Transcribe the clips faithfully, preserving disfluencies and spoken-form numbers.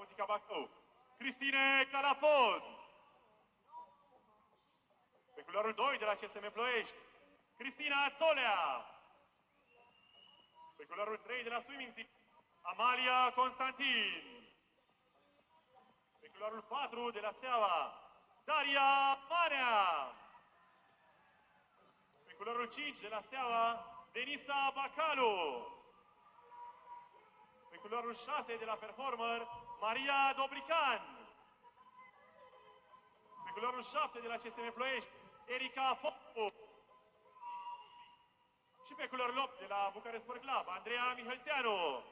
Muzica Bacău. Cristine Calafon. Pe culoarul doi de la C S M Ploiești, Cristina Țolea. Pe culoarul trei de la Swimming Team, Amalia Constantin. Pe culoarul patru de la Steaua, Daria Manea. Pe culoarul cinci de la Steaua, Denisa Bacalu. Pe culoarul șase de la Performer, Maria Dobrican. Pe culoarul șapte de la C S M Ploiești, Erica Focu. Și pe culoarul opt de la Bucarest Sport Club, Andreea Mihălțeanu.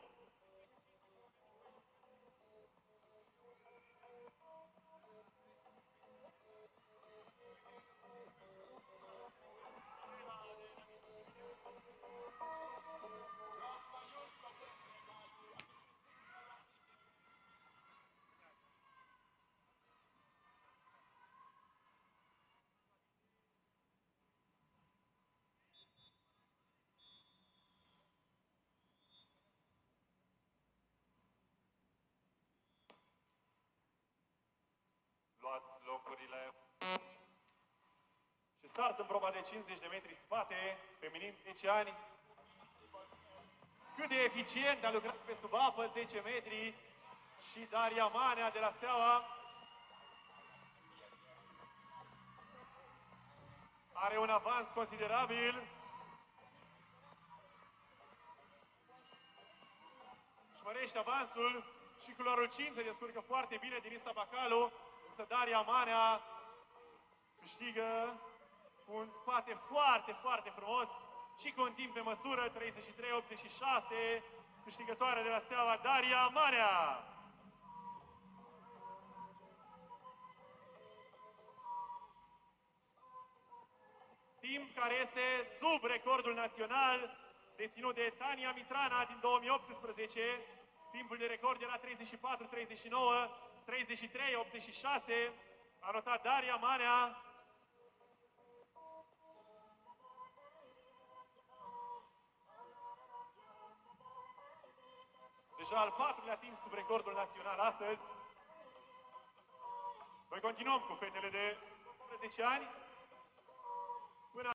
Luați locurile. Și start în proba de cincizeci de metri spate, feminin zece ani. Cât de eficient a lucrat pe sub apă, zece metri. Și Daria Manea de la Steaua. Are un avans considerabil. Și mărește avansul. Și culoarul cinci se descurcă foarte bine, Denisa Bacalu. Însă Daria Manea câștigă cu un spate foarte, foarte frumos și cu un timp pe măsură, treizeci și trei optzeci și șase, câștigătoare de la Steaua, Daria Manea. Timp care este sub recordul național deținut de Tania Mitrana din două mii optsprezece. Timpul de record era treizeci și patru treizeci și nouă, treizeci și trei optzeci și șase. A notat Daria Manea. Deja al patrulea timp sub recordul național astăzi. Noi continuăm cu fetele de unsprezece ani.